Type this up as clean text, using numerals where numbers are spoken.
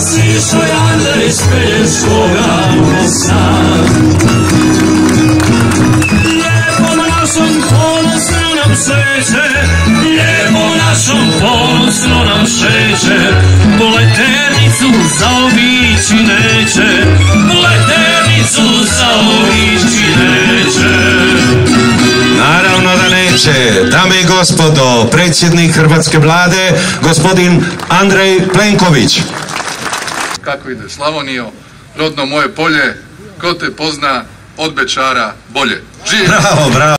Sišao je Andrej s Pelješkoga mosta. Lijepo našom ponosno nam šeće, lijepo našom ponosno nam šeće, Pleternicu zaobići neće, Pleternicu zaobići neće. Naravno da neće. Dame i gospodo, predsjednik Hrvatske vlade, gospodin Andrej Plenković. Kako ide Slavonijo, rodno moje polje, ko te pozna od Bečara bolje. Živjeli! Bravo, bravo.